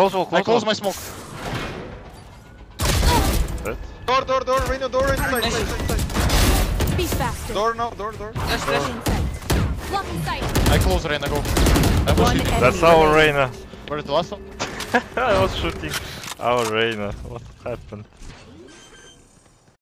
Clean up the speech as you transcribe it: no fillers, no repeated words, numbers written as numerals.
Close wall, I close close my smoke. Dead. Door, Reno, door inside, side. Be faster. Door now, door. Flash, flash. In sight. Blocking sight. I close Reyna, go. I was One shooting. enemy That's our remaining. Reyna. Where is the last one? I was shooting our Reyna. What happened?